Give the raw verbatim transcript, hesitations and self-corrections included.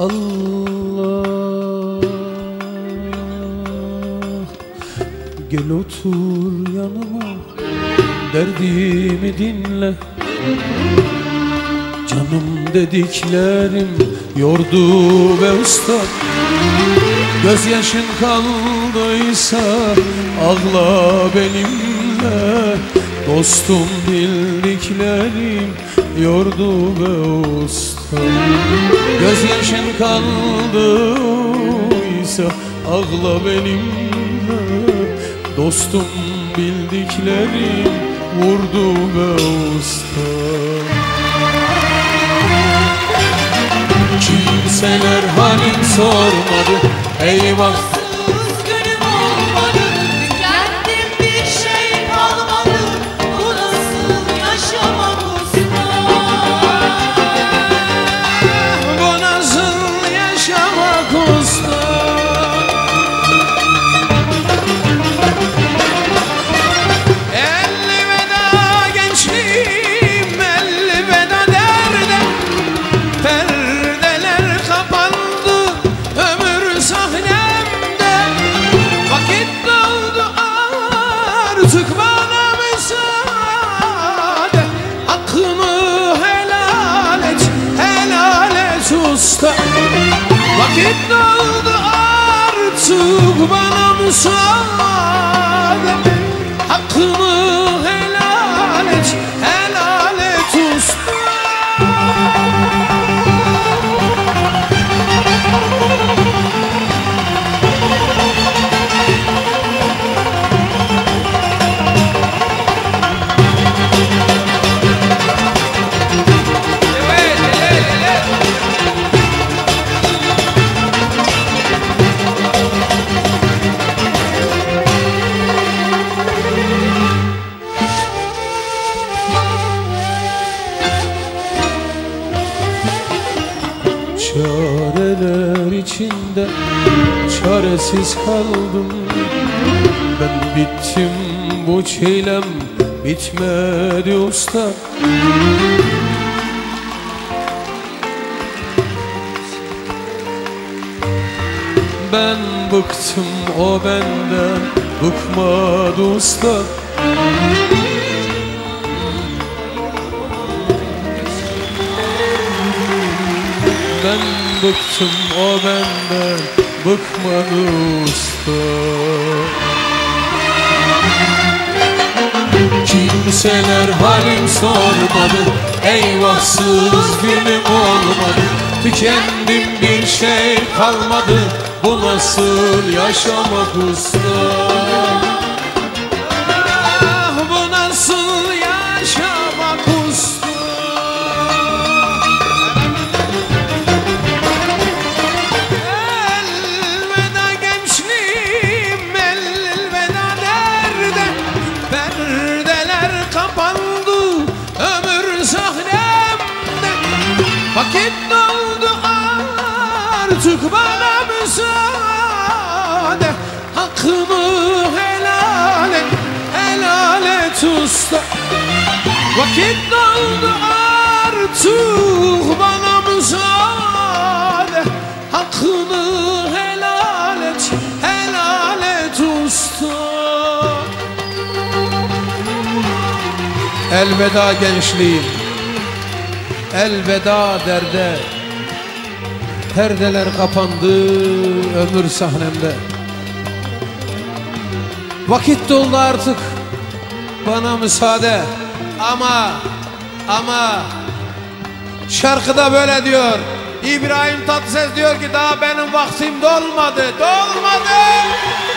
Allah. Gel otur yanıma, derdimi dinle. Canım dediklerim yordu be usta. Gözyaşın kaldıysa ağla benimle. Dostum bildiklerim yordu be usta. Gözyaşın kaldıysa ağla benimle. Dostum bildiklerim vurdu be usta. Kimseler halim sormadı, eyvah. Günüm olmadı, tükendim, bir şey kalmadı. Bu nasıl yaşamak usta? Bu nasıl yaşamak usta? Elveda gençliğim, elveda derde. Perdeler kapandı ömür sahnemde. Vakit doldu artık bana müsaade. Hakkımı helal et, helal et usta. Vakit doldu artık bana müsaade. Hakkımı helal et, helal et usta. Çareler içinde çaresiz kaldım. Ben bittim, bu çilem bitmedi usta. Ben bıktım, o benden bıkmadı usta. Ben bıktım, o benden bıkmadı usta. Kimseler halim sormadı, eyvahsız günüm olmadı. Tükendim, bir şey kalmadı. Bu nasıl yaşamak usta? Bu nasıl yaşamak usta? Elveda gençliğim, elveda derde. Perdeler kapandı ömür sahnemde. Vakit doldu artık bana müsaade. Hakkımı helal et, helal et usta. Vakit doldu artık bana müsaade. Hakkını helal et, helal et usta. Elveda gençliğim, elveda derde. Perdeler kapandı ömür sahnemde. Vakit doldu artık bana müsaade. Ama ama şarkıda böyle diyor. İbrahim Tatlıses diyor ki daha benim vaktim dolmadı, dolmadı.